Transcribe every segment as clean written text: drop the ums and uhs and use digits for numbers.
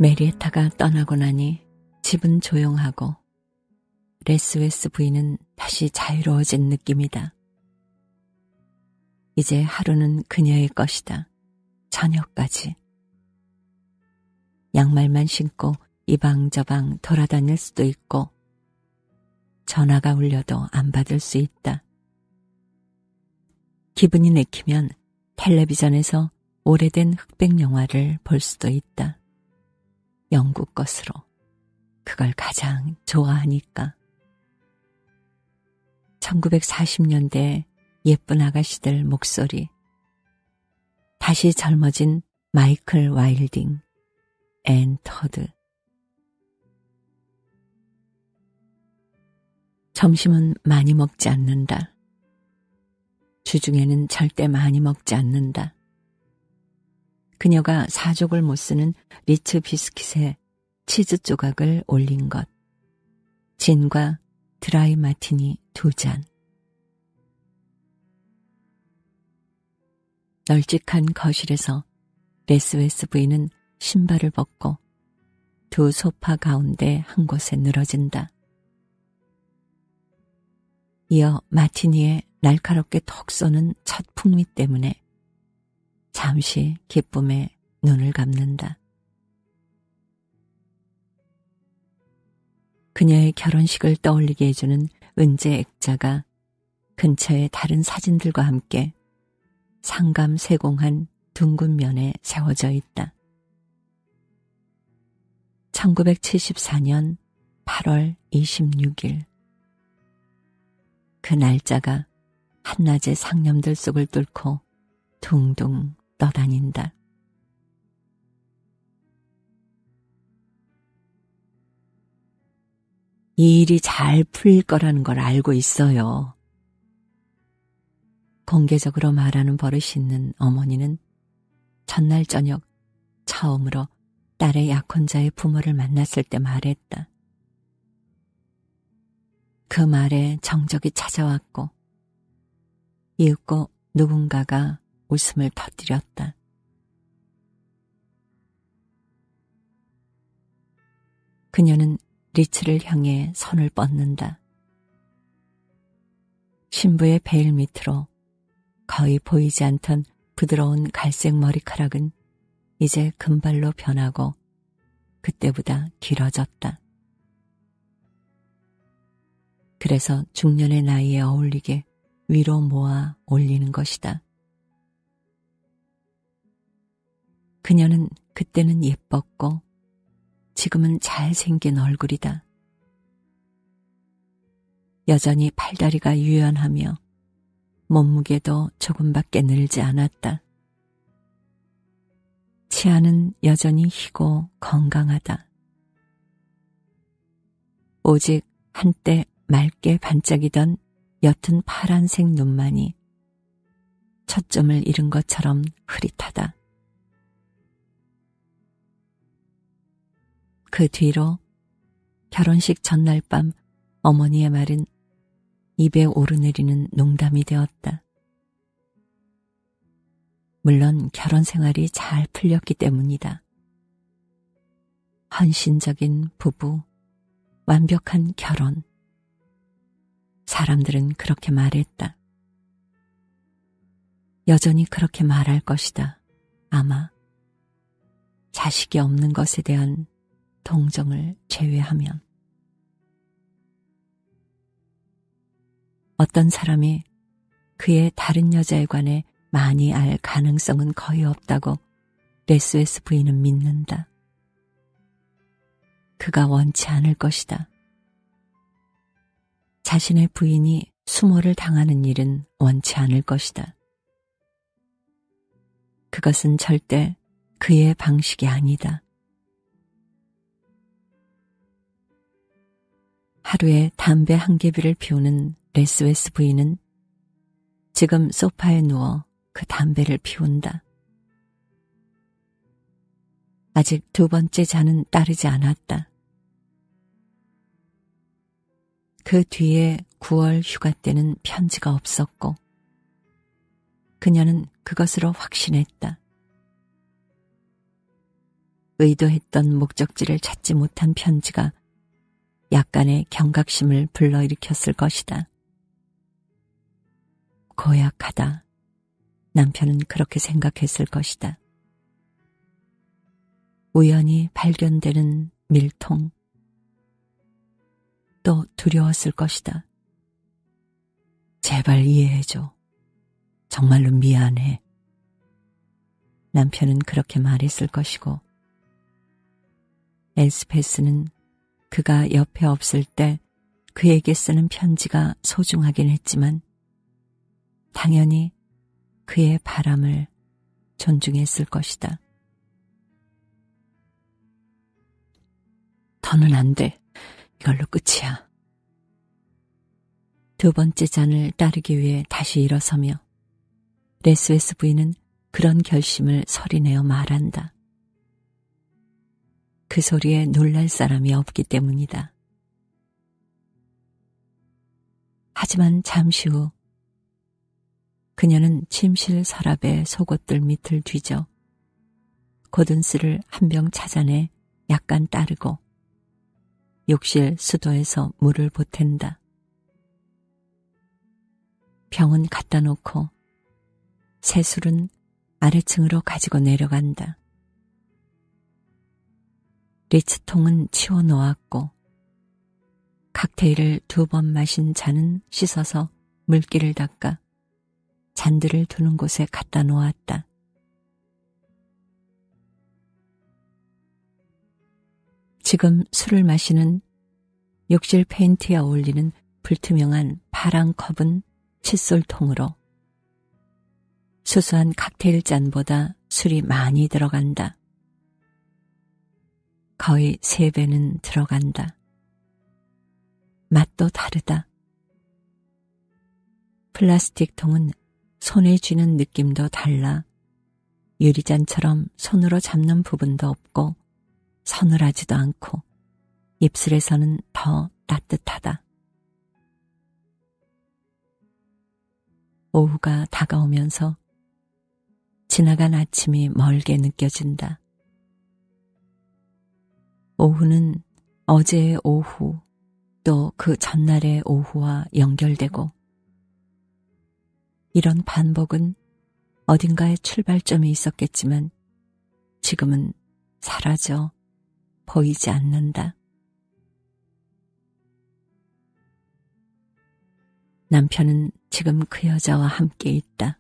메리에타가 떠나고 나니 집은 조용하고 레스웨스 부인은 다시 자유로워진 느낌이다. 이제 하루는 그녀의 것이다. 저녁까지. 양말만 신고 이방저방 돌아다닐 수도 있고 전화가 울려도 안 받을 수 있다. 기분이 내키면 텔레비전에서 오래된 흑백 영화를 볼 수도 있다. 영국 것으로. 그걸 가장 좋아하니까. 1940년대 예쁜 아가씨들 목소리. 다시 젊어진 마이클 와일딩, 앤 토드. 점심은 많이 먹지 않는다. 주중에는 절대 많이 먹지 않는다. 그녀가 사족을 못 쓰는 리츠 비스킷에 치즈 조각을 올린 것. 진과 드라이 마티니 2잔. 널찍한 거실에서 레스웨스 부인은 신발을 벗고 두 소파 가운데 한 곳에 늘어진다. 이어 마티니에 날카롭게 톡 쏘는 첫 풍미 때문에 잠시 기쁨에 눈을 감는다. 그녀의 결혼식을 떠올리게 해주는 은재 액자가 근처의 다른 사진들과 함께 상감세공한 둥근 면에 세워져 있다. 1974년 8월 26일. 그 날짜가 한낮의 상념들 속을 뚫고 둥둥 떠다닌다. 이 일이 잘 풀릴 거라는 걸 알고 있어요. 공개적으로 말하는 버릇이 있는 어머니는 전날 저녁 처음으로 딸의 약혼자의 부모를 만났을 때 말했다. 그 말에 정적이 찾아왔고 이윽고 누군가가 웃음을 터뜨렸다. 그녀는 리츠를 향해 손을 뻗는다. 신부의 베일 밑으로 거의 보이지 않던 부드러운 갈색 머리카락은 이제 금발로 변하고 그때보다 길어졌다. 그래서 중년의 나이에 어울리게 위로 모아 올리는 것이다. 그녀는 그때는 예뻤고 지금은 잘생긴 얼굴이다. 여전히 팔다리가 유연하며 몸무게도 조금밖에 늘지 않았다. 치아는 여전히 희고 건강하다. 오직 한때 맑게 반짝이던 옅은 파란색 눈만이 초점을 잃은 것처럼 흐릿하다. 그 뒤로 결혼식 전날 밤 어머니의 말은 입에 오르내리는 농담이 되었다. 물론 결혼 생활이 잘 풀렸기 때문이다. 헌신적인 부부, 완벽한 결혼. 사람들은 그렇게 말했다. 여전히 그렇게 말할 것이다. 아마 자식이 없는 것에 대한 동정을 제외하면. 어떤 사람이 그의 다른 여자에 관해 많이 알 가능성은 거의 없다고 레스웨스 부인은 믿는다. 그가 원치 않을 것이다. 자신의 부인이 수모를 당하는 일은 원치 않을 것이다. 그것은 절대 그의 방식이 아니다. 하루에 담배 한 개비를 피우는 레스웨스 부인은 지금 소파에 누워 그 담배를 피운다. 아직 두 번째 잔은 따르지 않았다. 그 뒤에 9월 휴가 때는 편지가 없었고 그녀는 그것으로 확신했다. 의도했던 목적지를 찾지 못한 편지가 약간의 경각심을 불러일으켰을 것이다. 고약하다. 남편은 그렇게 생각했을 것이다. 우연히 발견되는 밀통. 또 두려웠을 것이다. 제발 이해해줘. 정말로 미안해. 남편은 그렇게 말했을 것이고, 엘스페스는 그가 옆에 없을 때 그에게 쓰는 편지가 소중하긴 했지만 당연히 그의 바람을 존중했을 것이다. 더는 안 돼. 이걸로 끝이야. 두 번째 잔을 따르기 위해 다시 일어서며 레스웨스 부인은 그런 결심을 소리내어 말한다. 그 소리에 놀랄 사람이 없기 때문이다. 하지만 잠시 후 그녀는 침실 서랍의 속옷들 밑을 뒤져 고든스를 한 병 찾아내 약간 따르고 욕실 수도에서 물을 보탠다. 병은 갖다 놓고 새술은 아래층으로 가지고 내려간다. 리츠통은 치워놓았고 칵테일을 2번 마신 잔은 씻어서 물기를 닦아 잔들을 두는 곳에 갖다 놓았다. 지금 술을 마시는 욕실 페인트에 어울리는 불투명한 파란 컵은 칫솔통으로 수수한 칵테일 잔보다 술이 많이 들어간다. 거의 3배는 들어간다. 맛도 다르다. 플라스틱 통은 손에 쥐는 느낌도 달라 유리잔처럼 손으로 잡는 부분도 없고 서늘하지도 않고 입술에서는 더 따뜻하다. 오후가 다가오면서 지나간 아침이 멀게 느껴진다. 오후는 어제의 오후 또 그 전날의 오후와 연결되고 이런 반복은 어딘가에 출발점이 있었겠지만 지금은 사라져 보이지 않는다. 남편은 지금 그 여자와 함께 있다.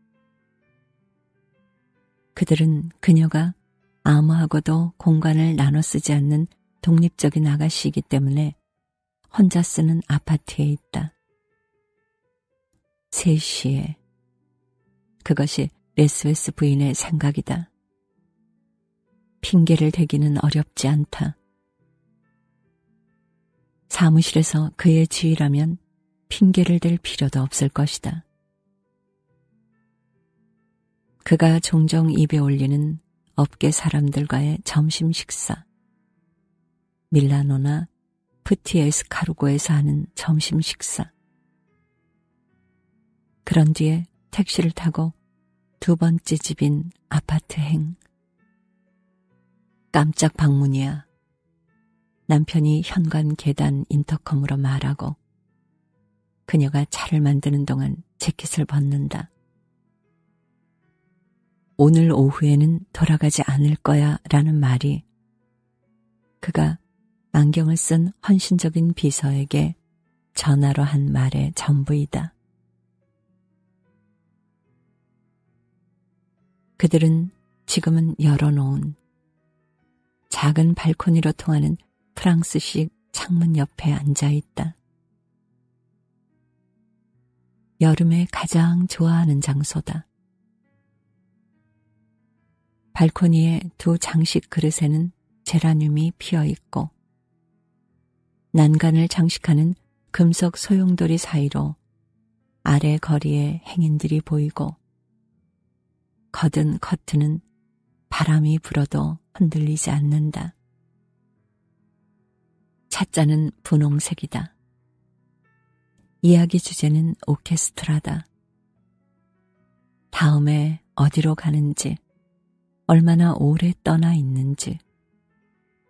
그들은 그녀가 아무하고도 공간을 나눠 쓰지 않는 독립적인 아가씨이기 때문에 혼자 쓰는 아파트에 있다. 3시에. 그것이 레스웨스 부인의 생각이다. 핑계를 대기는 어렵지 않다. 사무실에서 그의 지위라면 핑계를 댈 필요도 없을 것이다. 그가 종종 입에 올리는 업계 사람들과의 점심 식사. 밀라노나 푸티에스카르고에서 하는 점심 식사. 그런 뒤에 택시를 타고 2번째 집인 아파트행. 깜짝 방문이야. 남편이 현관 계단 인터컴으로 말하고 그녀가 차를 만드는 동안 재킷을 벗는다. 오늘 오후에는 돌아가지 않을 거야 라는 말이 그가 안경을 쓴 헌신적인 비서에게 전화로 한 말의 전부이다. 그들은 지금은 열어놓은 작은 발코니로 통하는 프랑스식 창문 옆에 앉아있다. 여름에 가장 좋아하는 장소다. 발코니의 2 장식 그릇에는 제라늄이 피어있고 난간을 장식하는 금속 소용돌이 사이로 아래 거리에 행인들이 보이고 거든 커튼은 바람이 불어도 흔들리지 않는다. 찻잔은 분홍색이다. 이야기 주제는 오케스트라다. 다음에 어디로 가는지, 얼마나 오래 떠나 있는지,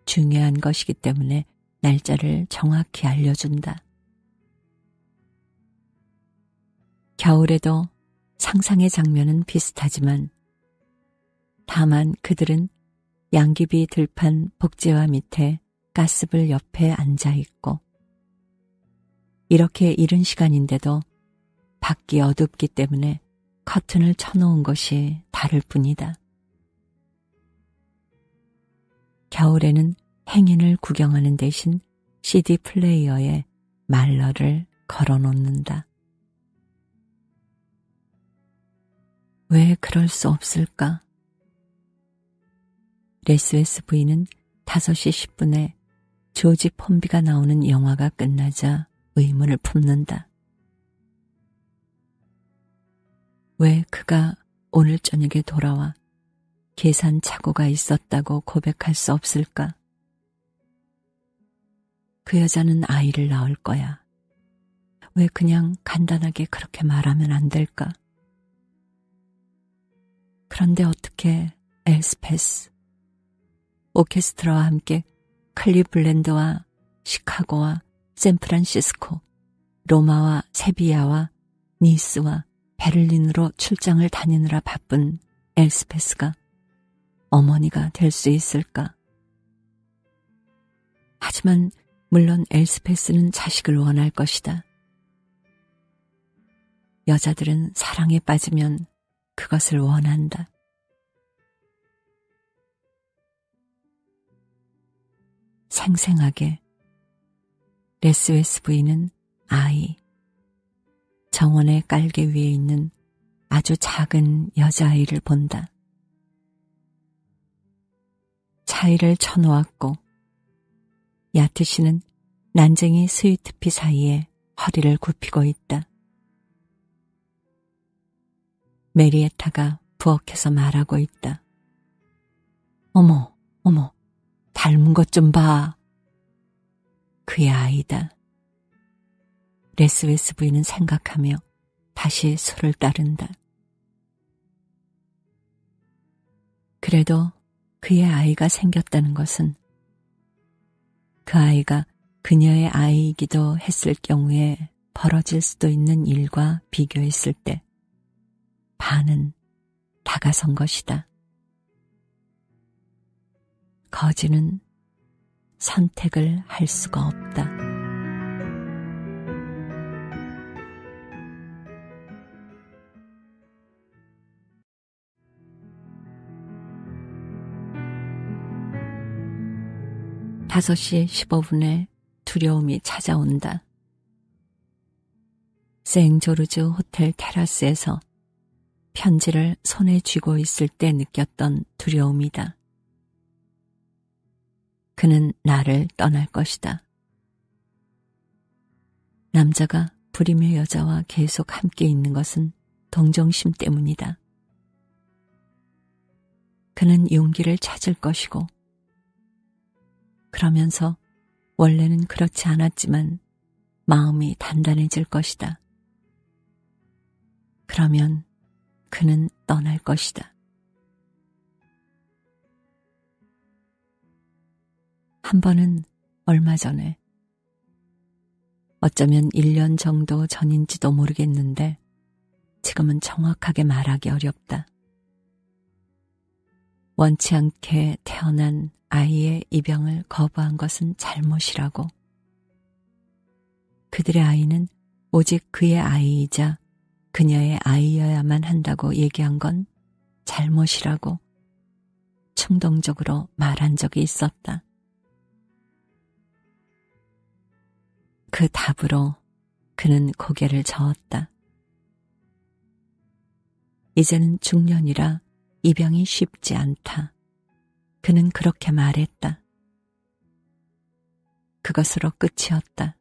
중요한 것이기 때문에 날짜를 정확히 알려준다. 겨울에도 상상의 장면은 비슷하지만 다만 그들은 양귀비 들판 복제화 밑에 가스불 옆에 앉아 있고 이렇게 이른 시간인데도 밖이 어둡기 때문에 커튼을 쳐놓은 것이 다를 뿐이다. 겨울에는 행인을 구경하는 대신 CD 플레이어에 말러를 걸어놓는다. 왜 그럴 수 없을까? 레스웨스 부인은 5시 10분에 조지 폼비가 나오는 영화가 끝나자 의문을 품는다. 왜 그가 오늘 저녁에 돌아와 계산 착오가 있었다고 고백할 수 없을까? 그 여자는 아이를 낳을 거야. 왜 그냥 간단하게 그렇게 말하면 안 될까? 그런데 어떻게 엘스페스, 오케스트라와 함께 클리블랜드와 시카고와 샌프란시스코, 로마와 세비야와 니스와 베를린으로 출장을 다니느라 바쁜 엘스페스가 어머니가 될 수 있을까? 하지만 물론 엘스페스는 자식을 원할 것이다. 여자들은 사랑에 빠지면 그것을 원한다. 생생하게 레스웨스 부인은 아이, 정원의 깔개 위에 있는 아주 작은 여자아이를 본다. 차이를 쳐놓았고 야트 씨는 난쟁이 스위트피 사이에 허리를 굽히고 있다. 메리에타가 부엌에서 말하고 있다. 어머, 어머, 닮은 것 좀 봐. 그의 아이다. 레스웨스 부인은 생각하며 다시 술을 따른다. 그래도 그의 아이가 생겼다는 것은 그 아이가 그녀의 아이이기도 했을 경우에 벌어질 수도 있는 일과 비교했을 때 반은 다가선 것이다. 거지는 선택을 할 수가 없다. 다섯 시 15분에 두려움이 찾아온다. 생조르주 호텔 테라스에서 편지를 손에 쥐고 있을 때 느꼈던 두려움이다. 그는 나를 떠날 것이다. 남자가 불임의 여자와 계속 함께 있는 것은 동정심 때문이다. 그는 용기를 찾을 것이고 그러면서 원래는 그렇지 않았지만 마음이 단단해질 것이다. 그러면 그는 떠날 것이다. 한 번은 얼마 전에, 어쩌면 1년 정도 전인지도 모르겠는데 지금은 정확하게 말하기 어렵다. 원치 않게 태어난 아이의 입양을 거부한 것은 잘못이라고, 그들의 아이는 오직 그의 아이이자 그녀의 아이여야만 한다고 얘기한 건 잘못이라고 충동적으로 말한 적이 있었다. 그 답으로 그는 고개를 저었다. 이제는 중년이라 입양이 쉽지 않다. 그는 그렇게 말했다. 그것으로 끝이었다.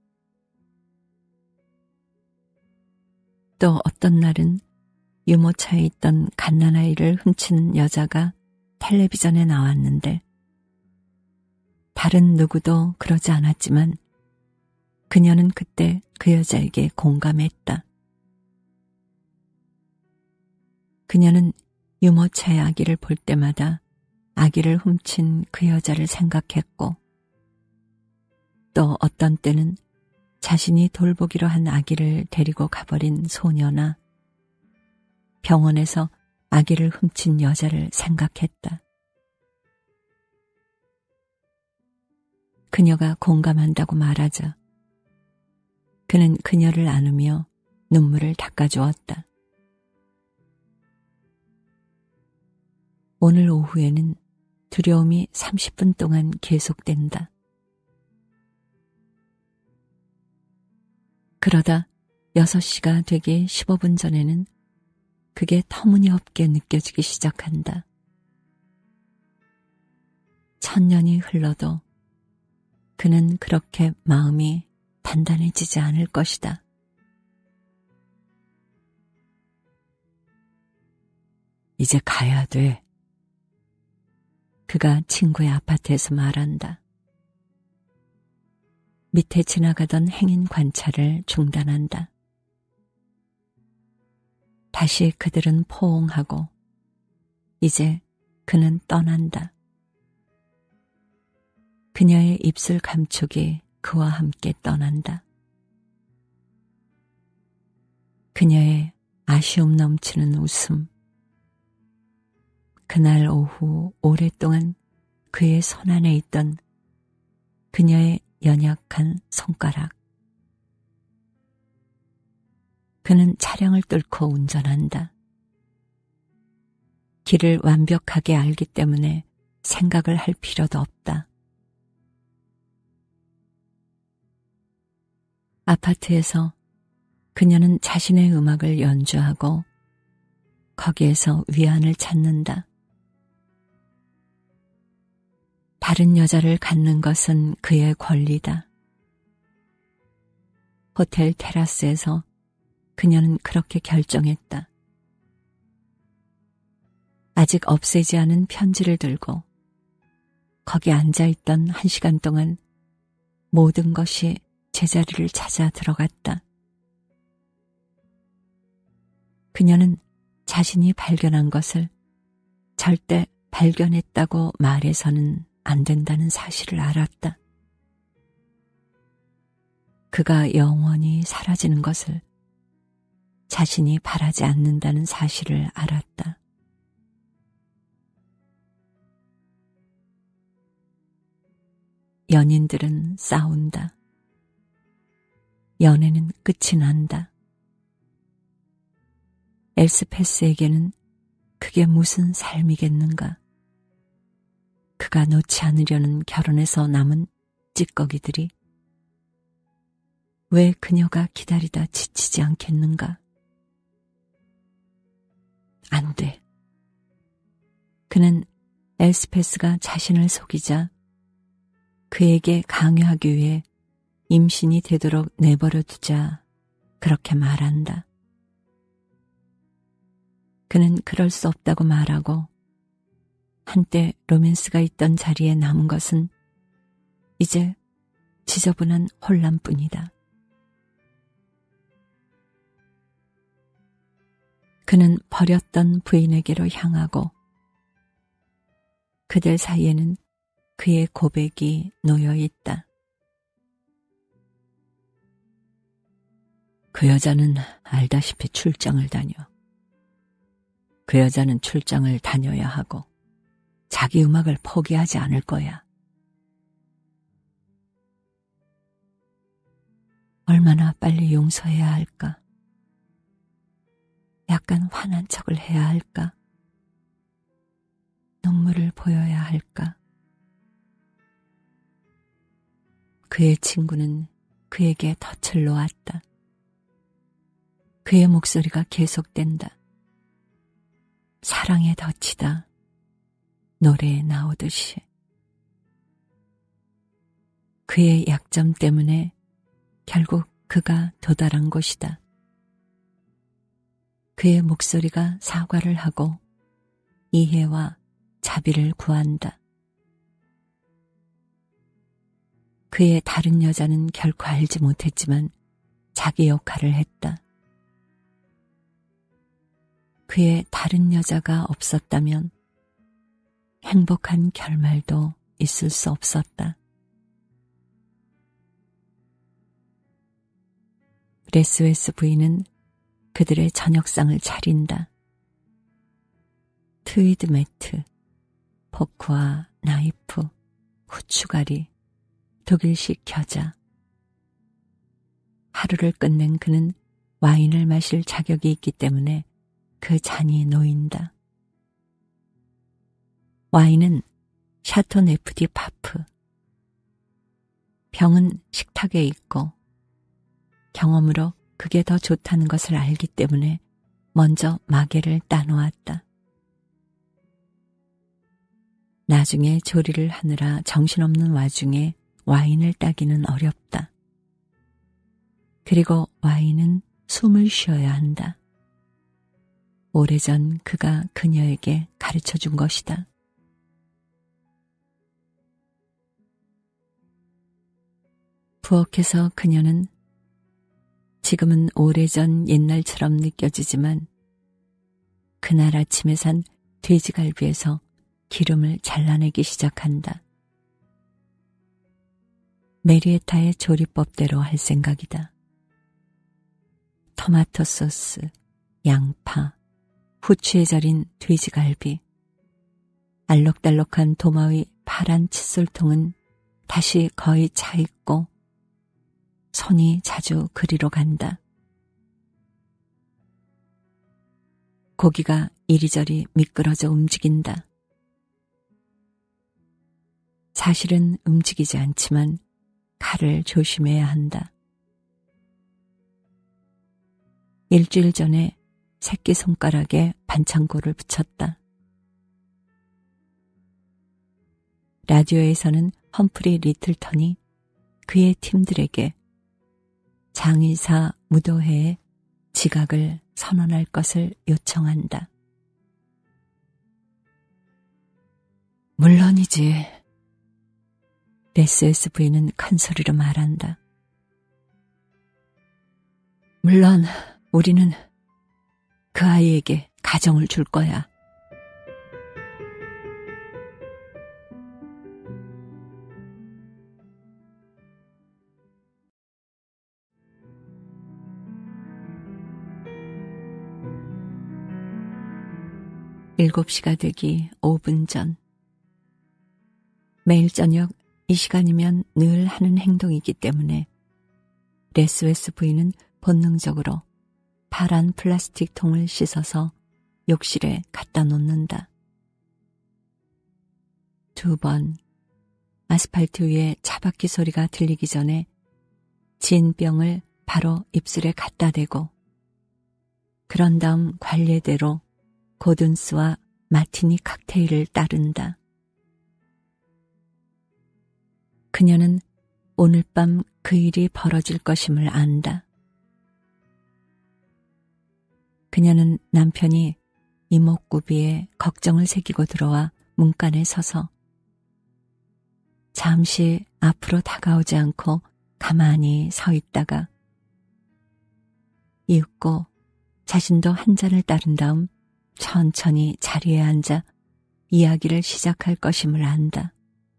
또 어떤 날은 유모차에 있던 갓난아이를 훔친 여자가 텔레비전에 나왔는데 다른 누구도 그러지 않았지만 그녀는 그때 그 여자에게 공감했다. 그녀는 유모차의 아기를 볼 때마다 아기를 훔친 그 여자를 생각했고 또 어떤 때는 자신이 돌보기로 한 아기를 데리고 가버린 소녀나 병원에서 아기를 훔친 여자를 생각했다. 그녀가 공감한다고 말하자 그는 그녀를 안으며 눈물을 닦아주었다. 오늘 오후에는 두려움이 30분 동안 계속된다. 그러다 6시가 되기 15분 전에는 그게 터무니없게 느껴지기 시작한다. 1000년이 흘러도 그는 그렇게 마음이 단단해지지 않을 것이다. 이제 가야 돼. 그가 친구의 아파트에서 말한다. 밑에 지나가던 행인 관찰을 중단한다. 다시 그들은 포옹하고 이제 그는 떠난다. 그녀의 입술 감촉이 그와 함께 떠난다. 그녀의 아쉬움 넘치는 웃음. 그날 오후 오랫동안 그의 손 안에 있던 그녀의 연약한 손가락. 그는 차량을 뚫고 운전한다. 길을 완벽하게 알기 때문에 생각을 할 필요도 없다. 아파트에서 그녀는 자신의 음악을 연주하고 거기에서 위안을 찾는다. 다른 여자를 갖는 것은 그의 권리다. 호텔 테라스에서 그녀는 그렇게 결정했다. 아직 없애지 않은 편지를 들고 거기 앉아있던 1시간 동안 모든 것이 제자리를 찾아 들어갔다. 그녀는 자신이 발견한 것을 절대 발견했다고 말해서는 안 된다는 사실을 알았다. 그가 영원히 사라지는 것을 자신이 바라지 않는다는 사실을 알았다. 연인들은 싸운다. 연애는 끝이 난다. 엘스페스에게는 그게 무슨 삶이겠는가. 그가 놓지 않으려는 결혼에서 남은 찌꺼기들이 왜 그녀가 기다리다 지치지 않겠는가. 안 돼. 그는 엘스페스가 자신을 속이자 그에게 강요하기 위해 임신이 되도록 내버려 두자 그렇게 말한다. 그는 그럴 수 없다고 말하고 한때 로맨스가 있던 자리에 남은 것은 이제 지저분한 혼란뿐이다. 그는 버렸던 부인에게로 향하고 그들 사이에는 그의 고백이 놓여 있다. 그 여자는 알다시피 출장을 다녀. 그 여자는 출장을 다녀야 하고 자기 음악을 포기하지 않을 거야. 얼마나 빨리 용서해야 할까? 약간 화난 척을 해야 할까? 눈물을 보여야 할까? 그의 친구는 그에게 덫을 놓았다. 그의 목소리가 계속된다. 사랑의 덫이다. 노래에 나오듯이. 그의 약점 때문에 결국 그가 도달한 곳이다. 그의 목소리가 사과를 하고 이해와 자비를 구한다. 그의 다른 여자는 결코 알지 못했지만 자기 역할을 했다. 그의 다른 여자가 없었다면 행복한 결말도 있을 수 없었다. 레스웨스 부인은 그들의 저녁상을 차린다. 트위드 매트, 포크와 나이프, 후추가리, 독일식 겨자. 하루를 끝낸 그는 와인을 마실 자격이 있기 때문에 그 잔이 놓인다. 와인은 샤토 네프디 파프. 병은 식탁에 있고 경험으로 그게 더 좋다는 것을 알기 때문에 먼저 마개를 따놓았다. 나중에 조리를 하느라 정신없는 와중에 와인을 따기는 어렵다. 그리고 와인은 숨을 쉬어야 한다. 오래전 그가 그녀에게 가르쳐 준 것이다. 부엌에서 그녀는 지금은 오래전 옛날처럼 느껴지지만 그날 아침에 산 돼지갈비에서 기름을 잘라내기 시작한다. 메리에타의 조리법대로 할 생각이다. 토마토 소스, 양파, 후추에 절인 돼지갈비, 알록달록한 도마의 파란 칫솔통은 다시 거의 차있고 손이 자주 그리로 간다. 고기가 이리저리 미끄러져 움직인다. 사실은 움직이지 않지만 칼을 조심해야 한다. 일주일 전에 새끼손가락에 반창고를 붙였다. 라디오에서는 험프리 리틀턴이 그의 팀들에게 장의사 무도회에 지각을 선언할 것을 요청한다. 물론이지. 레스웨스 부인은 큰 소리로 말한다. 물론 우리는 그 아이에게 가정을 줄 거야. 일곱 시가 되기 5분 전. 매일 저녁 이 시간이면 늘 하는 행동이기 때문에 레스웨스 부인은 본능적으로 파란 플라스틱 통을 씻어서 욕실에 갖다 놓는다. 2번 아스팔트 위에 차바퀴 소리가 들리기 전에 진 병을 바로 입술에 갖다 대고 그런 다음 관례대로 고든스와 마티니 칵테일을 따른다. 그녀는 오늘 밤 그 일이 벌어질 것임을 안다. 그녀는 남편이 이목구비에 걱정을 새기고 들어와 문간에 서서 잠시 앞으로 다가오지 않고 가만히 서 있다가 이윽고 자신도 한 잔을 따른 다음 천천히 자리에 앉아 이야기를 시작할 것임을 안다.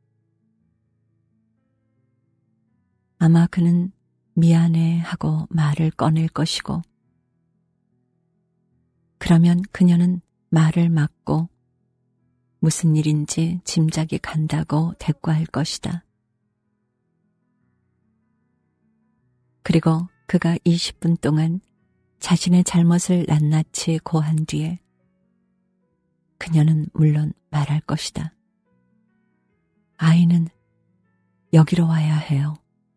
아마 그는 미안해 하고 말을 꺼낼 것이고 그러면 그녀는 말을 막고 무슨 일인지 짐작이 간다고 대꾸할 것이다. 그리고 그가 20분 동안 자신의 잘못을 낱낱이 고한 뒤에 그녀는 물론 말할 것이다. 아이는 여기로 와야 해요.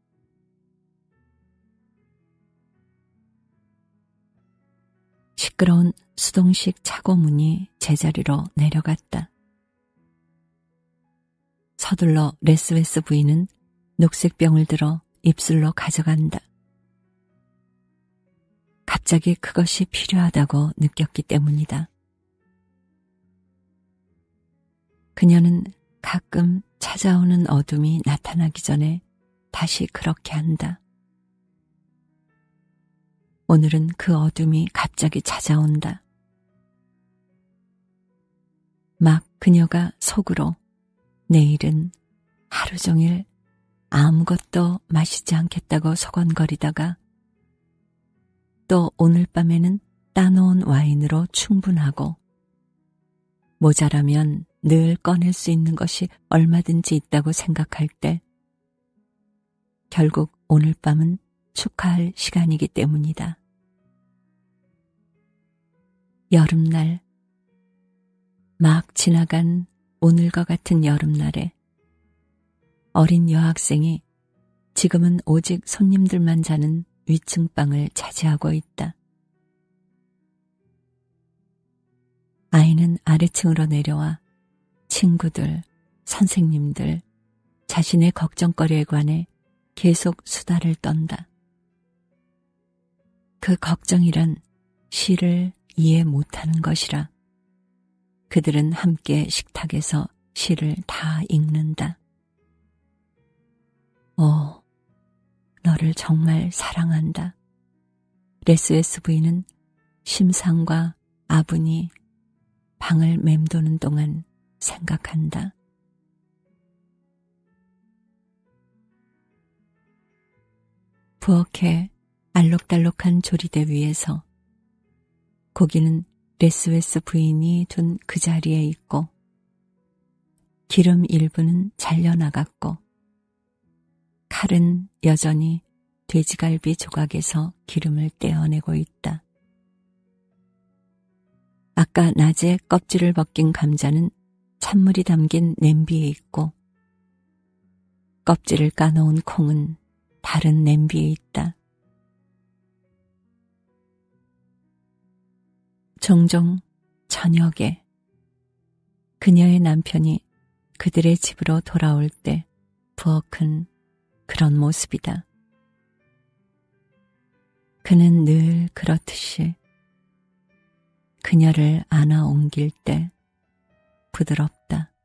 시끄러운 수동식 차고문이 제자리로 내려갔다. 서둘러 레스웨스 부인은 녹색 병을 들어 입술로 가져간다. 갑자기 그것이 필요하다고 느꼈기 때문이다. 그녀는 가끔 찾아오는 어둠이 나타나기 전에 다시 그렇게 한다. 오늘은 그 어둠이 갑자기 찾아온다. 막 그녀가 속으로 내일은 하루 종일 아무것도 마시지 않겠다고 소곤거리다가 또 오늘 밤에는 따놓은 와인으로 충분하고 모자라면 늘 꺼낼 수 있는 것이 얼마든지 있다고 생각할 때 결국 오늘 밤은 축하할 시간이기 때문이다. 여름날, 막 지나간 오늘과 같은 여름날에 어린 여학생이 지금은 오직 손님들만 자는 위층 방을 차지하고 있다. 아이는 아래층으로 내려와 친구들, 선생님들, 자신의 걱정거리에 관해 계속 수다를 떤다. 그 걱정이란 시를 이해 못하는 것이라 그들은 함께 식탁에서 시를 다 읽는다. 오, 너를 정말 사랑한다. 레스웨스 부인은 심상과 아분이 방을 맴도는 동안 생각한다. 부엌의 알록달록한 조리대 위에서 고기는 레스웨스 부인이 둔 그 자리에 있고 기름 일부는 잘려나갔고 칼은 여전히 돼지갈비 조각에서 기름을 떼어내고 있다. 아까 낮에 껍질을 벗긴 감자는 찬물이 담긴 냄비에 있고 껍질을 까놓은 콩은 다른 냄비에 있다. 종종 저녁에 그녀의 남편이 그들의 집으로 돌아올 때 부엌은 그런 모습이다. 그는 늘 그렇듯이 그녀를 안아 옮길 때 부드럽다.